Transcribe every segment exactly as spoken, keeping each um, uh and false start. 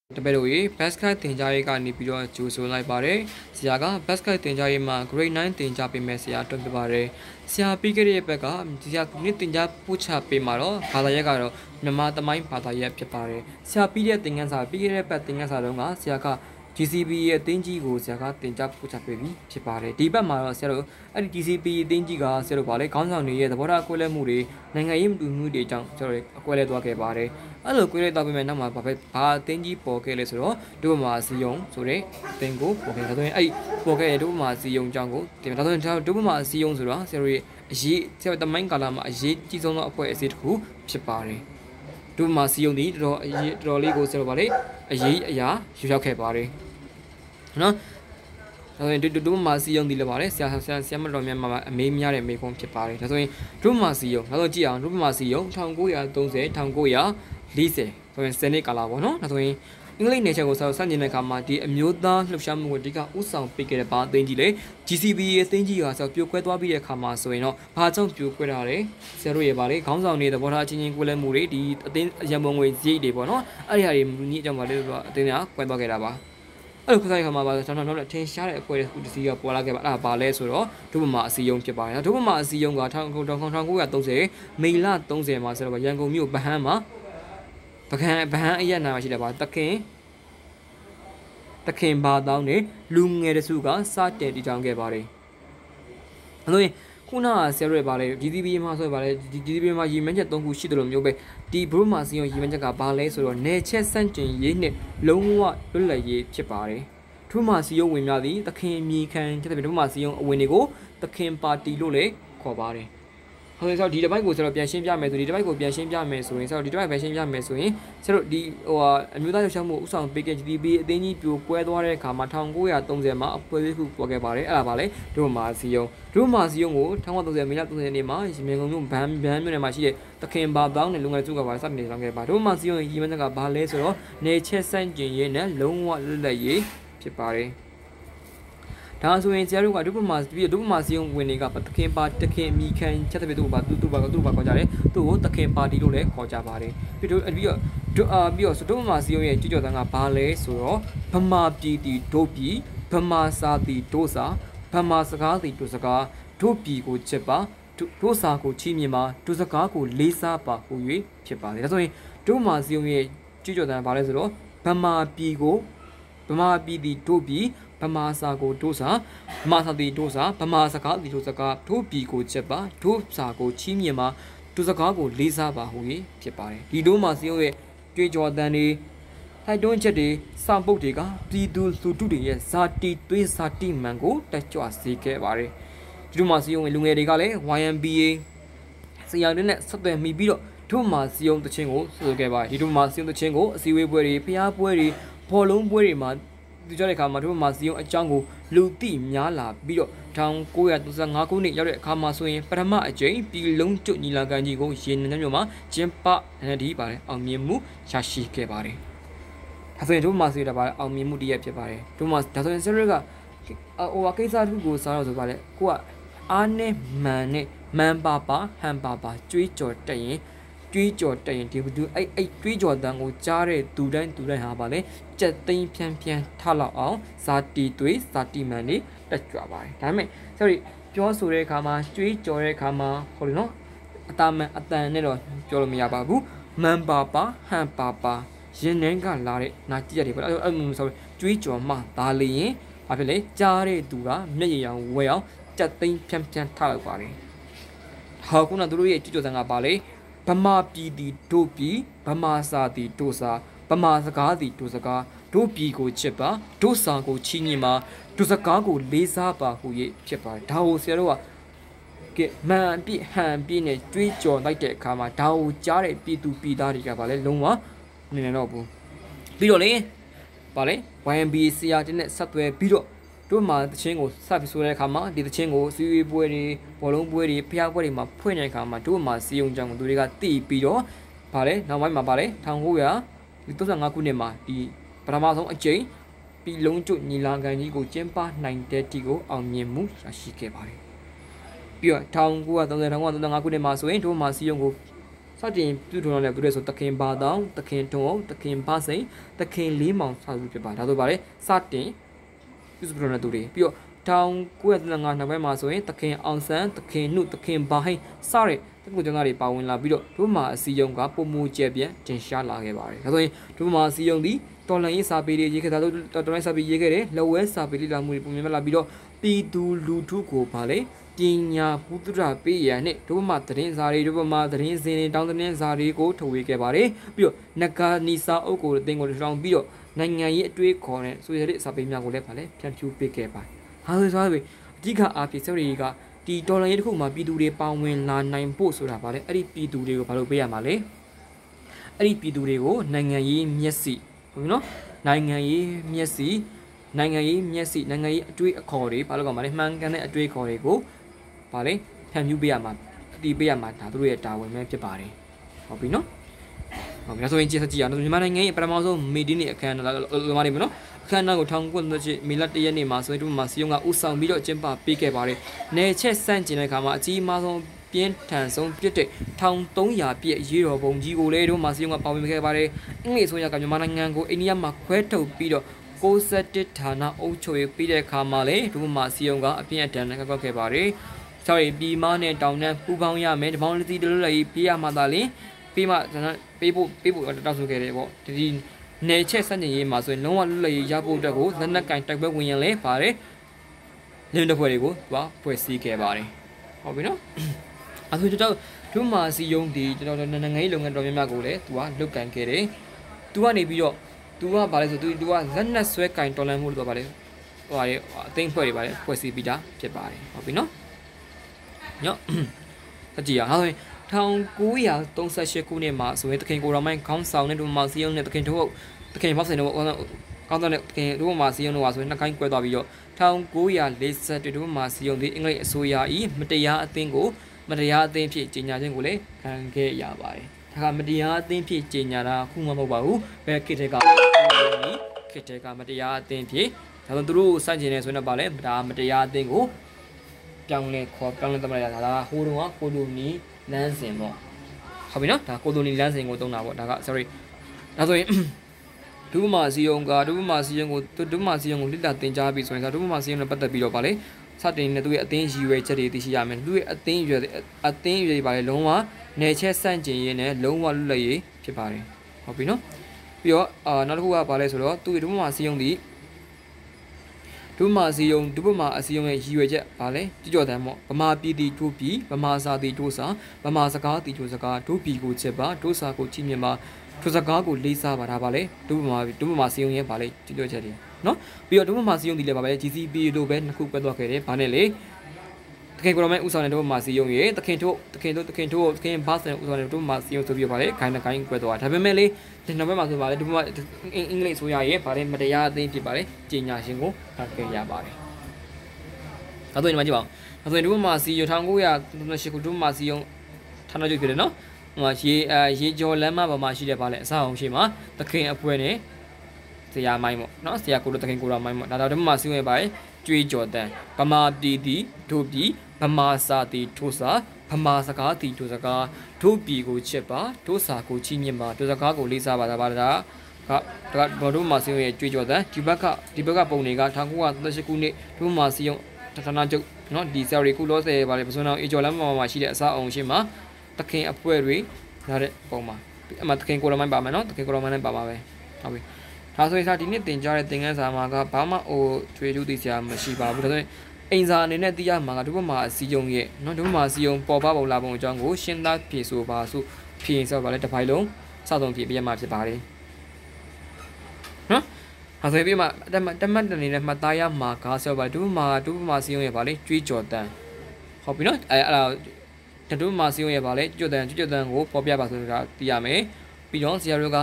တပည့်တို့ရေ basket သင်ကြားရေးကနေပြီးတော့ကြိုဆိုလိုက်ပါတယ်ဆရာက basket သင်ကြားရေးမှာ grade 9 သင်ကြားပေးမယ်ဆရာအတွက်ဖြစ်ပါတယ်ဆရာပြီးခဲ့တဲ့ဘက်ကဒီကနေ့သင်ကြားပို့ချပေးမှာတော့ဘာသာရပ်ကတော့မြန်မာသမိုင်းဘာသာရပ်ဖြစ်ပါတယ်ဆရာပြီးတဲ့သင်ခန်းစာပြီးခဲ့တဲ့ဘက်သင်ခန်းစာတုန်းကဆရာက G C P ရဲ့အသင်းကြီးကိုဆရာကတင်ကြားပို့ချပေးပြီးဖြစ်ပါတယ်ဒီဘက်မှာတော့ဆရာတို့အဲ့ဒီ G C P အသင်းကြီးကဆရာတို့ဗာလေခေါင်းဆောင်တွေရဲ့သဘောထားအကွဲလဲမှုတွေနိုင်ငံရေးမတူမှုတွေအကြောင်းဆရာတို့အကွဲလဲသွားခဲ့ပါတယ်အဲ့လိုကွဲလဲသွားပြီးမှနောက်မှာဘာပဲဘာအသင်းကြီးပေါ်ခဲ့လဲဆိုတော့ဒုဗမာစီယုံဆိုတဲ့အသင်းကိုပေါ်ခဲ့တယ်ဆိုရင်အဲ့ပေါ်ခဲ့တဲ့ဒုဗမာစီယုံအကြောင်းကိုတင်ဒါဆိုရင်ဒုဗမာစီယုံဆိုတော့ဆရာတို့ရဲ့အရေးဆရာတို့တမိုင်းကာလမှာအရေးကြီးဆုံးသောအဖွဲ့အစည်းတစ်ခုဖြစ်ပါတယ်ဒုဗမာစီယုံဒီတော်တော်အရေးတော်လေးကိုဆရာတို့ဗာလေအရေးအရာယူရောက်ခဲ့ပါတယ်နော်ဒါဆိုရင်ဒုမာစီယုံဒီလည်းပါတယ်ဆရာဆရာဆရာမတော်များမှာအမေးများတဲ့မေးခွန်းဖြစ်ပါတယ်ဒါဆိုရင်ဒုမာစီယုံဒါဆိုကြည့်အောင်ဒုမာစီယုံ၁၉၃၀ ၁၉၄၀ဆိုရင်စနေကာလာပေါ့နော်ဒါဆိုရင်အင်္ဂလိပ်နယ်ချက်ကိုဆောက်ဆန့်ကျင်တဲ့အခါမှာဒီအမျိုးသားလှုပ်ရှားမှုကိုဒီကဥဆောင်ပေးခဲ့တဲ့ဘာအသင်းကြီးလေ G C P ရဲ့အသင်းကြီးကဆောက်ပြိုကွဲသွားပြီးတဲ့အခါမှာဆိုရင်တော့ဘာကြောင့်ပြိုကွဲတာလဲဆရာတို့ရေပါလေခေါင်းဆောင်တွေသဘောထားချင်းချင်းကွဲလဲမှုတွေဒီအသင်းရံပုံငွေဈေးတွေပေါ့နော်အဲ့ဒီဟာတွေမြင့်အကြောင်းပါလေဆိုအသင်းကကွဲသွားခဲ့တာပါအဲ့လိုခဆိုင်ခါမှာပါဆိုတော့နောက်ထပ်ထင်ရှားတဲ့အကွဲတစ်ခုတစ်စီးကပေါ်လာခဲ့ပါအဲ့ဒါဘာလဲဆိုတော့ဒုဗမာအစည်းအရုံးဖြစ်ပါတယ်ဒုဗမာအစည်းအရုံးက၁၉၃၀မေလ၃၀မှာဆိုတော့ရန်ကုန်မြို့ဗဟန်းမှာဗဟန်းဗဟန်းအရက်နာမှာရှိတယ်ပါတခင်တခင်ဘာတောင်းနဲ့လူငယ်တစုကစတင်တည်ထောင်ခဲ့ပါတယ်အဲ့လိုခုနကဆရာတို့ပါလေ G C P မှာဆိုပါလေ G C P မှာရည်မှန်းချက်၃ခုရှိတယ်လို့မျိုးပဲဒီဘရုမာစီယုံရည်မှန်းချက်ကဘာလဲဆိုတော့နယ်ချက်စန့်ကျင်ရေးနဲ့လုံးဝလွတ်လပ်ရေးဖြစ်ပါတယ်ဒုမာစီယုံဝင်များသည်သခင်အမိခံချက်တဲ့ဒုမာစီယုံအဝင်တွေကိုသခင်ပါတီလို့လည်းခေါ်ပါတယ်ဟုတ်ဆိုတော့ဒီတစ်ပိုက်ကိုဆိုတော့ပြန်ရှင်းပြမယ်ဆိုဒီတစ်ပိုက်ကိုပြန်ရှင်းပြမယ်ဆိုရင်ဆိုတော့ဒီတစ်ပိုက်ပြန်ရှင်းပြမယ်ဆိုရင်ဆရာတို့ဒီဟိုဟာအမျိုးသားလှုပ်ရှားမှုဥဆောင်ပေးခဲ့ G C P အသင်းကြီးပြိုကွဲသွားတဲ့အခါမှာ၁၉၃၀မှာအဖွဲ့အစည်းခုပေါ်ခဲ့ပါတယ်အဲ့ဒါပါလေဒုမာစီယုံဒုမာစီယုံကို၁၉၃၀မေလ၃၀ရက်နေ့မှာရန်ကုန်မြို့ဗန်းဗန်းမြို့နယ်မှာရှိတဲ့သခင်ဘာတောင်းနဲ့လူငယ်စုကပါစတင်ဆောင်ခဲ့ပါဒုမာစီယုံရည်မှန်းချက်ကဘာလဲဆိုတော့နေချက်စန့်ကျင်ရေးနဲ့လုံးဝလွတ်လပ်ရေးဖြစ်ပါတယ်ဒါဆိုရင်ဆရာတို့ကဒုပမာပြီးဒုပမာစီယုံဝင်တွေကသခင်ပါတခင်အမိခံချက်တဲ့သူကသူသူပါသူပါခေါ်ကြတယ်သူ့ကိုသခင်ပါတီလို့လည်းခေါ်ကြပါတယ်ပြီးတော့ပြီးတော့ဒုအာပြီးတော့ဒုပမာစီယုံရဲ့ကြည်ကြော်တန်းကဘာလဲဆိုတော့ဗမာပြည်တီဒုပြည်ဗမာစာတီဒုစာဗမာစကားတီဒုစကားဒုပြည်ကိုချက်ပါဒုစာကိုချီးမြှင့်ပါဒုစကားကိုလေးစားပါဟူ၍ဖြစ်ပါတယ်ဒါဆိုရင်ဒုပမာစီယုံရဲ့ကြည်ကြော်တန်းဘာလဲဆိုတော့ဗမာပြည်ကိုဗမာပြည်တီဒုပြည်ဗမာစာကိုဒုစာဗမာစာတီဒုစာဗမာစကားတီဒုစကားဒုပြည်ကိုချက်ပါဒုစာကိုချီးမြှင့်ပါဒုစကားကိုလေးစားပါဟူ၍ဖြစ်ပါတယ်ဒီဒုမာစီယုံရဲ့ကြွေးကြော်တန်းတွေထိုက်တွန်းချက်တွေစာပုတ်တွေကပြည်သူလူထုတွေရဲ့ဇာတိသွေးဇာတိမှန်ကိုတက်ကြွစေခဲ့ပါတယ်ဒီဒုမာစီယုံရဲ့လူငယ်တွေကလည်း Y M B A ဆရာတွေနဲ့ဆက်သွယ်မိပြီးတော့ဒုမာစီယုံတခြင်းကိုဆိုခဲ့ပါတယ်ဒီဒုမာစီယုံတခြင်းကိုအစည်းအဝေးပွဲတွေဖျားပွဲတွေဘောလုံးပွဲတွေမှာဒီကြတဲ့အခါမှာဒုမာစီယုံအကြောင်းကိုလူသိများလာပြီးတော့၁၉၃၅ခုနှစ်ရောက်တဲ့အခါမှာဆိုရင်ပထမအကြိမ်ပြည်လုံးကျွညီလာခံကြီးကိုရေနံမြို့မှာကျင်းပနေပါတယ်အောင်မြင်မှုရရှိခဲ့ပါတယ်ဒါဆိုရင်ဒုမာစီယုံကပါအောင်မြင်မှုတည်းရဖြစ်ပါတယ်ဒုမာဒါဆိုရင်ဆရာကဟိုကိစ္စတစ်ခုကိုစားတော့ဆိုပါလေကိုကအားနဲ့မှန်နဲ့မှန်ပါပါဟန်ပါပါကြွေးကြော်တက်ရင်ကြွေးကြော်တက်ရင်ဒီဘူးအဲ့အဲ့ကြွေးကြော်တန်ကိုကြားတဲ့သူတိုင်းသူတိုင်းဟာပါလေကြက်သိမ်းဖြန်းဖြန်းထလောက်အောင်ဇာတီသွေးဇာတိမှန်လေးတက်ကြွပါတယ်ဒါပေမဲ့ sorry ပြောဆိုတဲ့အခါမှာကြွေးကြော်တဲ့အခါမှာဟိုလေနော်အတမန်အတန်နဲ့တော့ပြောလို့မရပါဘူးမှန်ပါပါဟန်ပါပါရင်နှင်းကလာတဲ့နာကြည့်ရတယ်ပေါ့အဲ့အဲ့ဆိုကြွေးကြော်မှဒါလေရင်ဘာဖြစ်လဲကြားတဲ့သူကမျက်ရည်ရောင်ဝဲအောင်ကြက်သိမ်းဖြန်းဖြန်းထလောက်ပါတယ်ဟောခုနတို့ရဲ့ကြွေးကြော်တန်ကပါလေဗမာပြည်တီဒုပြည်ဗမာစာတီဒုစာဗမာစကားတီဒုစကားဒုပြည်ကိုချစ်ပါဒုစာကိုချီးမြှင့်ပါဒုစကားကိုလေးစားပါဟူ၍ဖြစ်ပါတယ်ဒါကိုဆရာတို့ကကဲမှန်ပြဟန်ပြနဲ့ကြွေးကြော်လိုက်တဲ့အခါမှာဒါကိုကြားတဲ့ပြည်သူပြည်သားတွေကပါလဲလုံးဝနေနေတော့ဘူးပြီးတော့လေပါလေ Y M B A ဆရာတင်းနဲ့ဆက်သွယ်ပြီးတော့တို့မှာတချင်းကိုစပြီးဆိုတဲ့အခါမှာဒီတချင်းကိုစီဝေးပွဲတွေဘောလုံးပွဲတွေဖျားပွဲတွေမှာဖွင့်တဲ့အခါမှာတို့မှာစီယုံကြောင်သူတွေကတိပြီးတော့ဗာလဲနောက်ပိုင်းမှာဗာလဲ၁၉၃၅ခုနှစ်မှာဒီပထမဆုံးအကြိမ်ပြည်လုံးကျွညီလာခံကြီးကိုကျင်းပနိုင်တဲ့တီကိုအောင်မြင်မှုရရှိခဲ့ပါတယ်ပြီးတော့၁၉၃၀ ၁၉၃၅ခုနှစ်မှာဆိုရင်တို့မှာစီယုံကိုစတင်ပြုထုံတဲ့သူတွေဆိုတခင်ဘာတောင်တခင်ထုံအောင်တခင်ဘာစိန်တခင်လေးမောင်စသဖြင့်ပါဒါဆိုပါလေစတင်ပြုစုထုံတဲ့သူတွေပြီးတော့တောင်ကိုယ့်ရဲ့ငါနောက်ဘက်မှာဆိုရင်တခင်အောင်ဆန်းတခင်နှုတခင်ဘာဟိစတဲ့တကူကျောင်းသားတွေပါဝင်လာပြီးတော့တို့မှာအစည်းအရုံးကပုံမူကျက်ပြန့်တင်ရှားလာခဲ့ပါတယ်ဒါဆိုရင်တို့မှာအစည်းအရုံးဒီတော်လှန်ရေးစာပေတွေရေးခဲ့တာတို့တော်လှန်ရေးစာပေရေးခဲ့တယ်လက်ဝဲစာပေလေးလာမှုတွေပုံမြင်လာပြီးတော့ပြည်သူလူထုကိုပါလေပညာပုဒ္ဒရာပေးရနဲ့တို့မှာသတင်းစာတွေတို့မှာသတင်းစင်တွေတောင်းသတင်းစာတွေကိုထုတ်ဝေခဲ့ပါတယ်ပြီးတော့နဂါနီစာအုပ်ကိုအသိကိုထောင်ပြီးတော့နိုင်ငံရေးအတွေးခေါ်တဲ့ဆိုရတဲ့စာပေများကိုလည်းပါလေဖြန့်ဖြူးပေးခဲ့ပါတယ်ဟာဆိုဆိုပြီးအဓိကအားဖြင့်စောရီကဒီဒေါ်လာရေးတစ်ခုမှာပြည်သူတွေပေါင်းဝင်လာနိုင်ဖို့ဆိုတာပါလေအဲ့ဒီပြည်သူတွေကိုဘာလို့ပေးရမှာလဲအဲ့ဒီပြည်သူတွေကိုနိုင်ငံရေးမျက်စိဟုတ်ပြီနော်နိုင်ငံရေးမျက်စိနိုင်ငံရေးမျက်စိနိုင်ငံရေးအတွေးအခေါ်တွေဘာလို့ကောမှာလဲမှန်ကန်တဲ့အတွေးခေါ်တွေကိုဗာလေဖြန့်ဖြူးပေးရမှာအတီးပေးရမှာဒါတို့ရဲ့တာဝန်ပဲဖြစ်ပါတယ်ဟုတ်ပြီနော်ဟုတ်ပြီဒါဆိုရင်ကြည့်စကြည့်အောင်မြန်မာနိုင်ငံရဲ့ပထမဆုံးမီဒီနဲ့အခမ်းအနားလိုမာနေပြီနော်အခမ်းအနားကို၁၉၉၈မေလ၁ရက်နေ့မှာဆိုရင်တို့မှာစီယုံကဥဆောင်ပြီးတော့ကျင်းပပေးခဲ့ပါတယ်နယ်ချက်ဆန့်ကျင်တဲ့အခါမှာအကြီးအမားဆုံးပြင်းထန်ဆုံးပြစ်တဲ့၁၃၀၀ပြည့်ရေးတော်ပုံကြီးကိုလည်းတို့မှာစီယုံကပါဝင်ခဲ့ပါတယ်အင်္ဂလိပ်ဆိုရကမြန်မာနိုင်ငံကိုအိန္ဒိယမှာခွဲထုတ်ပြီးတော့ကိုစက်တစ်ဌာနအုပ်ချုပ်ရေးပြီးတဲ့အခါမှာလည်းတို့မှာစီယုံကအပြင်းအထန်နဲ့ကောက်ခဲ့ပါတယ်sorry ပြည်မနဲ့တောင်တန်းပူပေါင်းရမယ်တပေါင်းတစ်စီတလို့လည်းပေးရမှာသာလင်ပေးမှပေးဖို့ပေးဖို့တောက်ဆိုခဲ့တယ်ပေါ့ဒီနယ်ချက်စတင်ရေးမှာဆိုရင်လုံးဝလွတ်လပ်ရေးရဖို့အတွက်ကိုလက်နက်ကင်တိုက်ပွဲဝင်ရင်လည်းပါတယ်လင်းတဲ့ဖွဲ့တွေကိုသူကဖွဲ့စည်းခဲ့ပါတယ်ဟုတ်ပြီနော်အဲဆိုတော့တို့မှာစီယုံဒီကျွန်တော်နိုင်ငံရေးလုပ်ငန်းတော်များများကိုလည်းသူကလုတ်ကန်ခဲ့တယ်သူကနေပြီးတော့သူကဘာလဲဆိုသူသူကလက်နက်ဆွဲကင်တော်လန်မှုလို့ပြောပါလေဟိုဟာအသိဖွဲ့တွေပါလေဖွဲ့စည်းပြီးသားဖြစ်ပါတယ်ဟုတ်ပြီနော်ညေ့အကြည့်ရအောင်၁၉၃၈ခုနှစ်မှာဆိုရင်တခင်ကိုရောင်မိုင်းခေါင်းဆောင်တဲ့ဒူမာစီယုံနဲ့တခင်ထုတ်တခင်ဘောက်စင်တို့ကောင်းတဲ့တခင်ဒူမာစီယုံတို့ကဆိုရင်နှစ်ကိုင်းကွဲသွားပြီးတော့၁၉၄၁ဒူမာစီယုံဒီအင်္ဂလိပ်အစိုးရဤမတရားအသင်းကိုမတရားအသင်းဖြစ်ကြီးညာခြင်းကိုလည်းခံခဲ့ရပါတယ်ဒါကမတရားအသင်းဖြစ်ကြီးညာတာခုမှမဟုတ်ပါဘူးဘယ်ခေတ်တည်းကခေတ်တည်းကမတရားအသင်းဖြစ်ဒါဆိုသူတို့စန့်ကျင်နေဆိုရင်ပါလေဒါမတရားအသင်းကိုပြောင်းလဲခေါ်ပြောင်းလဲသမားရတာဒါကဟိုတုန်းကကိုလိုနီလမ်းစဉ်ပေါ့ဟုတ်ပြီနော်ဒါကိုလိုနီလမ်းစဉ်ကိုသုံးတာပေါ့ဒါက sorry ဒါဆိုရင်ဒုမာစီယုံကဒုမာစီယုံကိုဒုမာစီယုံကိုလိတာတင်ကြားပြီးဆိုရင်ဒုမာစီယုံနဲ့ပတ်သက်ပြီးတော့ဗာလေစတင်နေသူရဲ့အသင်းရည်ရွယ်ချက်တွေသိရှိရမယ်သူရဲ့အသင်းရွယ်အသင်းရွယ်ပါလေလုံးဝနယ်ချက်ဆန့်ကျင်ရေးနဲ့လုံးဝလွတ်လပ်ရေးဖြစ်ပါတယ်ဟုတ်ပြီနော်ပြီးတော့အာနောက်တစ်ခုကဗာလဲဆိုတော့သူရဲ့ဒုမာစီယုံဒီဒုမာစီယုံဒုမာအစီယုံရဲ့ရည်ရွယ်ချက်ဗာလဲကြကြော်တန်းပေါ့ဗမာပြည်တီဒုပြည်ဗမာစာတီဒုစာဗမာစကားတီဒုစကားဒုပြည်ကိုချက်ပါဒုစာကိုချိမြင်ပါဒုစကားကိုလေးစားပါဒါဗာလဲဒုမာဒုမာစီယုံရဲ့ဗာလဲကြကြော်ချက်တွေနော်ပြီးတော့ဒုမာစီယုံဒီလည်းဗာပဲ G C P လို့ပဲနှစ်ခုပဲတော့ခဲ့တယ်ဗာနဲ့လေတခင်ကိုရမိုင်းဥဆောင်တဲ့ဒုမာစီယုံရဲ့တခင်တို့တခင်တို့တခင်တို့တခင်ဘာစတဲ့ဥဆောင်တဲ့ဒုမာစီယုံဆိုပြီးဗာလေခိုင်းတဲ့ခိုင်းကွဲသွားဒါပေမဲ့လေဒီနောက်ဘက်မှာဆိုဗာလေဒုမာအင်္ဂလိပ်ဆိုရရဲ့ဗာလေမတရားအသင်းဖြစ်ဗာလေကြီးညာရှင်ကိုခံခဲ့ရပါတယ်ဒါဆိုရင်ဒီမှာကြည့်ပါဦးဒါဆိုရင်ဒုမာစီယုံ၁၉၃၈ခုဒုမာစီယုံဌာနချုပ်ဖြစ်တယ်နော်ဟိုရေအဲရေကျော်လမ်းမပေါ်မှာရှိတဲ့ဗာလေအဆောက်အုံရှိမှာတခင်အပွဲနဲ့ဆရာမိုင်းပေါ့နော်ဆရာကိုတို့တခင်ကိုရာမိုင်းပေါ့ဒါတော့ဒုမာစီယုံရဲ့ဗာလေကြွေးကြော်တန်းဗမာပြည်တီဒုပြည်ဗမာစာတီထိုးစာဗမာစကားတီထိုးစကားဒုပြည်ကိုချက်ပါဒုစာကိုချီးမြှင့်ပါဒုစကားကိုလေးစားပါဒါပါဒါကဒါကဒုမာစီယုံရဲ့ကြွေးကြော်တန်းဒီဘက်ကဒီဘက်ကပုံတွေက၁၉၃၈ခုနှစ်ဒုမာစီယုံဌာနချုပ်နော်ဒီဆယ်ရီကုလောဆယ်ပါလေပစွန်းအောင်အေဂျော်လမ်းမှာရှိတဲ့အစားအောင်ရှင်းမှာတခင်အပွဲတွေနားတဲ့ပုံမှာအမှတခင်ကိုရမိုင်းပါမယ်နော်တခင်ကိုရမိုင်းနဲ့ပါပါပဲဟုတ်ပြီဒါဆိုရင်စာဒီနေ့တင်ကြတဲ့သင်ခန်းစာမှာကဘာမှဟိုထွေထူးသိစရာမရှိပါဘူးဒါဆိုရင်အိမ်စာအနေနဲ့သိရမှာကဒုပမာအစည်းအုံရဲ့နော်ဒုပမာအစည်းအုံပေါ်ပါပုံလာပုံအကြောင်းကိုရှင်းသားဖြေဆိုပါစုဖြေဆိုပါလေတစ်ပိုင်လုံးစဆုံးဖြေပြရမှာဖြစ်ပါတယ်နော်အဲဆိုပြီးမှတမတ်တနေနဲ့မှတ်သားရမှာကားဆိုပါဒုပမာဒုပမာအစည်းအုံရဲ့ဗာလေကြွေးကြော်တန်းဟုတ်ပြီနော်အဲအဲ့ဒါဒုပမာအစည်းအုံရဲ့ဗာလေကြွတန်းကြွတန်းကိုပေါ်ပြပါဆိုတာသိရမယ်ပြီးတော့ဆရာတို့က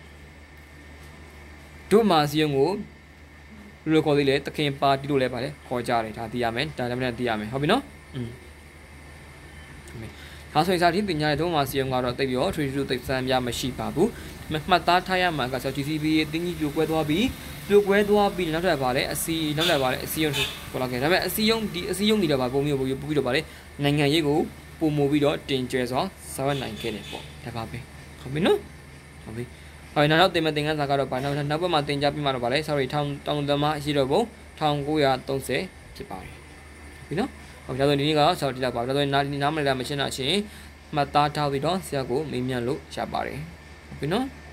ဒုမာစီယုံကိုလူခေါ်သေးလေတခင်ပါတီလို့လဲပါလေခေါ်ကြတယ်ဒါသိရမယ်ဒါလည်းမနဲ့သိရမယ်ဟုတ်ပြီနော်อืมဒါဆိုရင်စာထင်းတင်ကြတဲ့ဒုမာစီယုံကတော့တိတ်ပြီးတော့ထွေထူးတိတ်စမ်းပြမရှိပါဘူးမှတ်သားထားရမှာကဆို G C P ရဲ့တင်းကြီးပြိုကွဲသွားပြီးပြိုကွဲသွားပြီးနောက်ထပ်ပါလေအစီနောက်ထပ်ပါလေအစီယုံပေါ်လာခဲ့ဒါပေမဲ့အစီယုံဒီအစီယုံဒီတော့ပါပုံမျိုးပုံပြီးတော့ပါလေနိုင်ငံရေးကိုပုံမို့ပြီးတော့တင်ကျဲစွာဆောင်ရွက်နိုင်ခဲ့တယ်ပေါ့ဒါပါပဲဟုတ်ပြီနော်ဟုတ်ပြီဟိုနောက်တင်မတင်ကန်းစာကတော့ဘာနောက်နောက်ဘက်မှာတင်ကြပြမှာတော့ဗာလဲ sorry ထောင်တောင်သမားရှိတော့ဘုံ၁၉၃၀ဖြစ်ပါတယ်ဟုတ်ပြီနော်ဟုတ်ပြီဒါဆိုဒီနေ့ကတော့ဆောက်တိလာပါဒါဆိုနားနားမလဲမရှင်းတာချင်းမှတ်သားထားပြီးတော့ဆရာကိုမေးမြန်းလို့ရပါတယ်ဟုတ်ပြီနော်